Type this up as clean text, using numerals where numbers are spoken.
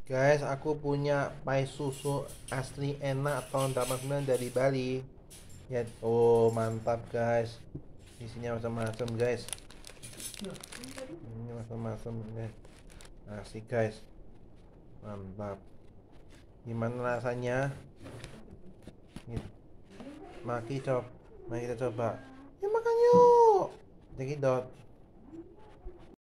Guys, aku punya pai susu asli enak tahun 89 dari Bali. Ya, oh mantap guys. Isinya macam-macam guys. Ini macam-macam guys. Asik guys. Mantap. Gimana rasanya? Nih, Mari kita coba. Ya makan yuk. Jadi dot.